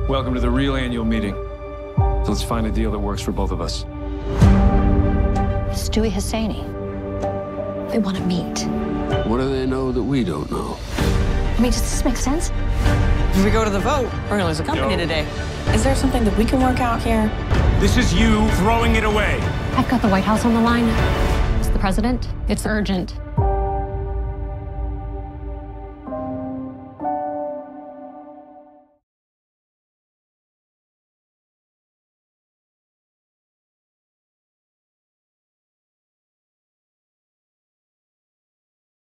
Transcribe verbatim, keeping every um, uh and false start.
Welcome to the real annual meeting. So let's find a deal that works for both of us. Stewie Hosseini. They want to meet. What do they know that we don't know? I mean, does this make sense? If we go to the vote, we're gonna lose a company Yo. today. Is there something that we can work out here? This is you throwing it away. I've got the White House on the line. It's the president. It's urgent.